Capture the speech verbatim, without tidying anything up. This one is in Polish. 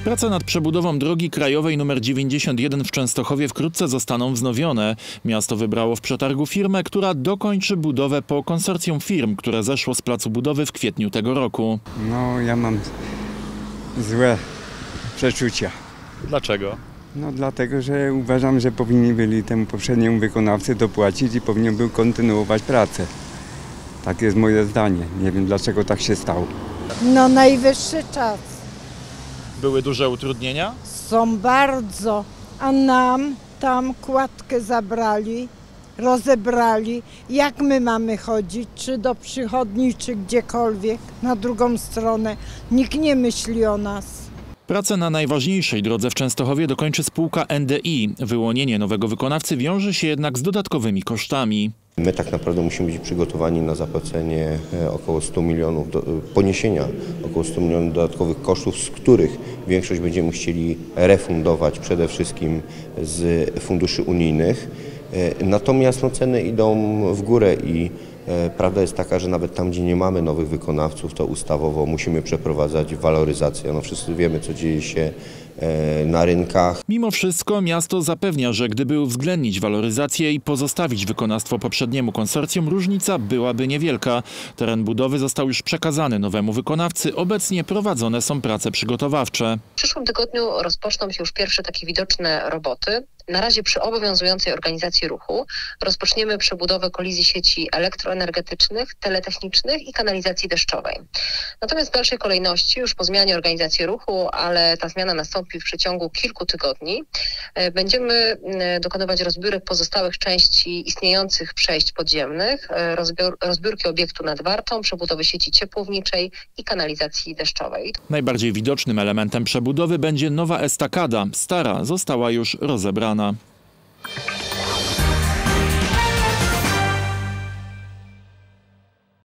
Prace nad przebudową drogi krajowej nr dziewięćdziesiąt jeden w Częstochowie wkrótce zostaną wznowione. Miasto wybrało w przetargu firmę, która dokończy budowę po konsorcjum firm, które zeszło z placu budowy w kwietniu tego roku. No, ja mam złe przeczucia. Dlaczego? No dlatego, że uważam, że powinni byli temu poprzedniemu wykonawcy dopłacić i powinien był kontynuować pracę. Tak jest moje zdanie. Nie wiem, dlaczego tak się stało. No najwyższy czas. Były duże utrudnienia? Są bardzo, a nam tam kładkę zabrali, rozebrali. Jak my mamy chodzić, czy do przychodni, czy gdziekolwiek, na drugą stronę. Nikt nie myśli o nas. Pracę na najważniejszej drodze w Częstochowie dokończy spółka N D I. Wyłonienie nowego wykonawcy wiąże się jednak z dodatkowymi kosztami. My tak naprawdę musimy być przygotowani na zapłacenie około stu milionów, do, poniesienia około stu milionów dodatkowych kosztów, z których większość będziemy chcieli refundować przede wszystkim z funduszy unijnych. Natomiast no, ceny idą w górę i prawda jest taka, że nawet tam, gdzie nie mamy nowych wykonawców, to ustawowo musimy przeprowadzać waloryzację. No, wszyscy wiemy, co dzieje się na rynkach. Mimo wszystko miasto zapewnia, że gdyby uwzględnić waloryzację i pozostawić wykonawstwo poprzedniemu konsorcjum, różnica byłaby niewielka. Teren budowy został już przekazany nowemu wykonawcy. Obecnie prowadzone są prace przygotowawcze. W przyszłym tygodniu rozpoczną się już pierwsze takie widoczne roboty. Na razie przy obowiązującej organizacji ruchu rozpoczniemy przebudowę kolizji sieci elektroenergetycznych, teletechnicznych i kanalizacji deszczowej. Natomiast w dalszej kolejności, już po zmianie organizacji ruchu, ale ta zmiana nastąpi w przeciągu kilku tygodni, będziemy dokonywać rozbiórek pozostałych części istniejących przejść podziemnych, rozbiór, rozbiórki obiektu nad Wartą, przebudowy sieci ciepłowniczej i kanalizacji deszczowej. Najbardziej widocznym elementem przebudowy będzie nowa estakada. Stara została już rozebrana.